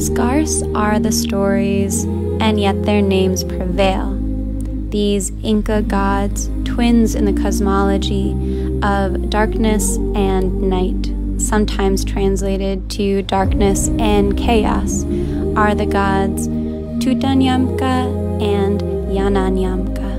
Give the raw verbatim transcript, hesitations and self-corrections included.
Scarce are the stories, and yet their names prevail. These Inca gods, twins in the cosmology of darkness and night, sometimes translated to darkness and chaos, are the gods Tutanyamka and Yananyamka.